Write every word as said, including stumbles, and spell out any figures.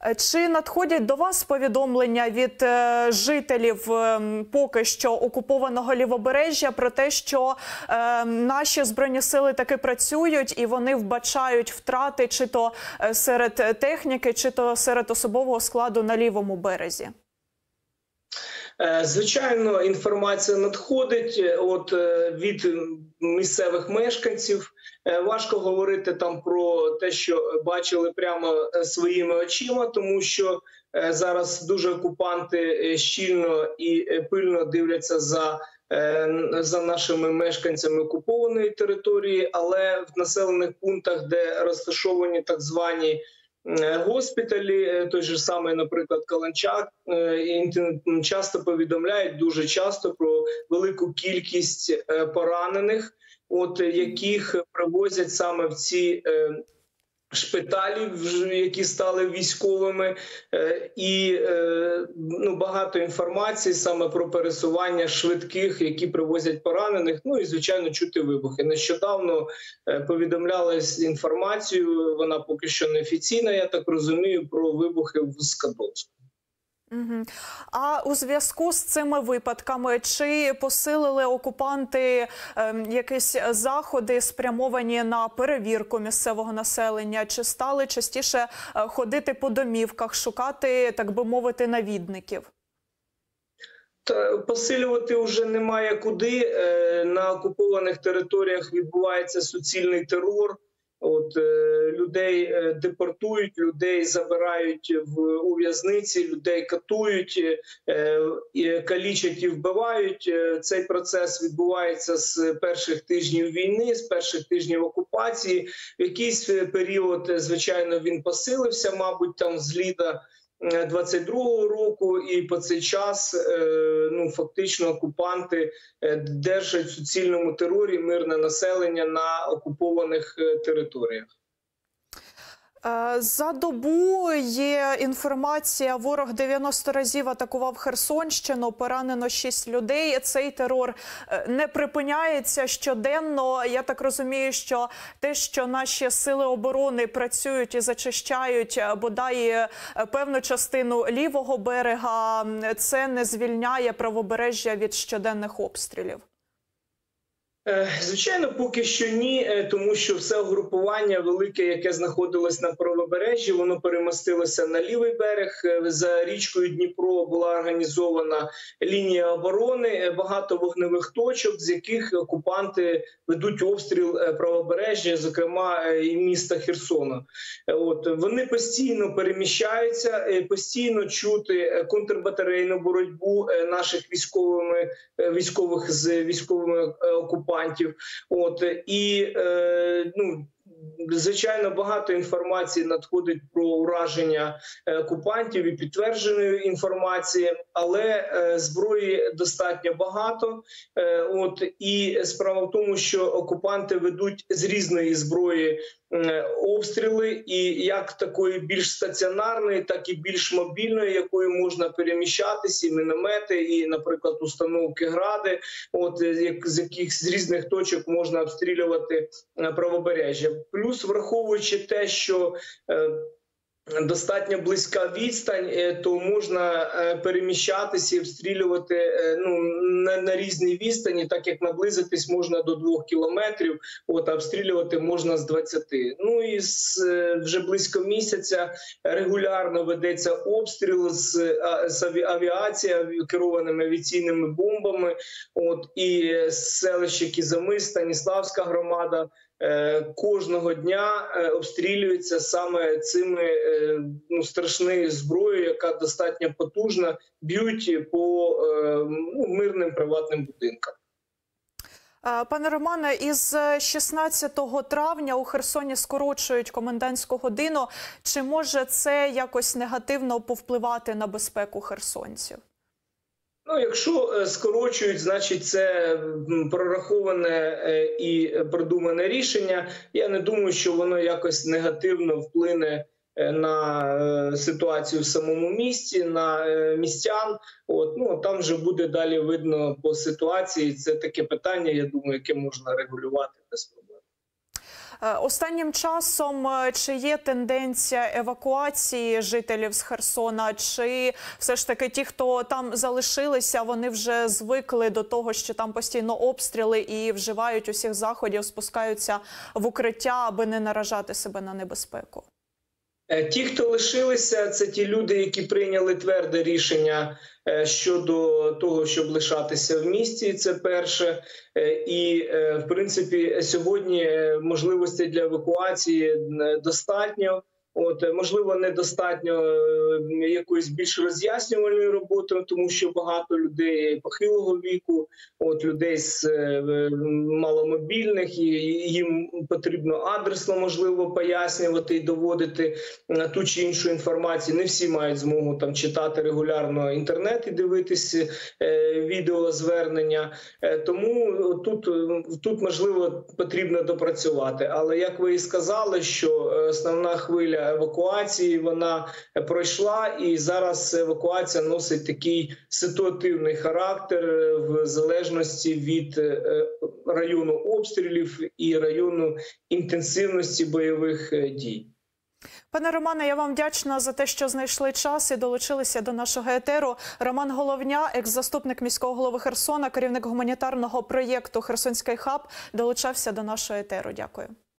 Чи надходять до вас повідомлення від е, жителів е, поки що окупованого Лівобережжя про те, що е, наші Збройні сили таки працюють і вони вбачають втрати чи то серед техніки, чи то серед особового складу на лівому березі? Звичайно, інформація надходить от від місцевих мешканців. Важко говорити там про те, що бачили прямо своїми очима, тому що зараз дуже окупанти щільно і пильно дивляться за, за нашими мешканцями окупованої території, але в населених пунктах, де розташовані так звані госпіталі, той же самий, наприклад, Каланчак, часто повідомляють, дуже часто, про велику кількість поранених, от яких привозять саме в ці шпиталі, які стали військовими, і ну, багато інформації саме про пересування швидких, які привозять поранених, ну і, звичайно, чути вибухи. Нещодавно повідомлялась інформацію, вона поки що не офіційна, я так розумію, про вибухи в Скадовську. Угу. А у зв'язку з цими випадками, чи посилили окупанти е, якісь заходи, спрямовані на перевірку місцевого населення, чи стали частіше ходити по домівках, шукати, так би мовити, навідників? Та посилювати вже немає куди. На окупованих територіях відбувається суцільний терор. От людей депортують, людей забирають в у в'язниці, людей катують, калічать і вбивають. Цей процес відбувається з перших тижнів війни, з перших тижнів окупації. В якийсь період, звичайно, він посилився, мабуть, там з літа двадцять другого року, і по цей час ну, фактично окупанти держать в суцільному терорі мирне населення на окупованих територіях. За добу є інформація, ворог дев'яносто разів атакував Херсонщину, поранено шість людей. Цей терор не припиняється щоденно. Я так розумію, що те, що наші сили оборони працюють і зачищають бодай певну частину лівого берега, це не звільняє правобережжя від щоденних обстрілів. Звичайно, поки що ні, тому що все угрупування велике, яке знаходилось на правобережжі, воно перемістилося на лівий берег. За річкою Дніпро була організована лінія оборони, багато вогневих точок, з яких окупанти ведуть обстріл правобережжя, зокрема і міста Херсона. От, вони постійно переміщаються, постійно чути контрбатарейну боротьбу наших військовими, військових з військовими окупантами. От, і, е, ну, звичайно, багато інформації надходить про ураження окупантів і підтвердженої інформації, але е, зброї достатньо багато. Е, от, і справа в тому, що окупанти ведуть з різної зброї е, обстріли, і як такої більш стаціонарної, так і більш мобільної, якою можна переміщатися, і міномети, і, наприклад, установки «Гради», от, як, з яких з різних точок можна обстрілювати правобережжя. Плюс, враховуючи те, що е, достатньо близька відстань, то можна переміщатися і обстрілювати ну, на, на різній відстані, так як наблизитись можна до двох кілометрів, от, а обстрілювати можна з двадцяти. Ну і з, вже близько місяця регулярно ведеться обстріл з, з авіації, керованими авіаційними бомбами. От, і селище Кізамис, Станіславська громада кожного дня обстрілюється саме цими ну, страшною зброєю, яка достатньо потужна, б'ють по ну, мирним приватним будинкам. Пане Романе, із шістнадцятого травня у Херсоні скорочують комендантську годину. Чи може це якось негативно повпливати на безпеку херсонців? Ну, якщо скорочують, значить це прораховане і продумане рішення. Я не думаю, що воно якось негативно вплине на ситуацію в самому місті, на містян. От, ну, там вже буде далі видно по ситуації. Це таке питання, я думаю, яке можна регулювати без проблем. Е, Останнім часом е, чи є тенденція евакуації жителів з Херсона, чи все ж таки ті, хто там залишилися, вони вже звикли до того, що там постійно обстріли і вживають усіх заходів, спускаються в укриття, аби не наражати себе на небезпеку? Ті, хто лишилися, це ті люди, які прийняли тверде рішення щодо того, щоб лишатися в місті. Це перше. І, в принципі, сьогодні можливостей для евакуації достатньо. От, можливо, недостатньо якоїсь більш роз'яснювальної роботи, тому що багато людей похилого віку, от людей з маломобільних, і їм потрібно адресно, можливо, пояснювати і доводити ту чи іншу інформацію. Не всі мають змогу там читати регулярно інтернет і дивитися відеозвернення. Тому тут, тут, можливо, потрібно допрацювати. Але, як ви і сказали, що основна хвиля евакуації, вона пройшла, і зараз евакуація носить такий ситуативний характер в залежності від району обстрілів і району інтенсивності бойових дій. Пане Романе, я вам вдячна за те, що знайшли час і долучилися до нашого етеру. Роман Головня, екс-заступник міського голови Херсона, керівник гуманітарного проєкту «Херсонський хаб», долучався до нашого етеру. Дякую.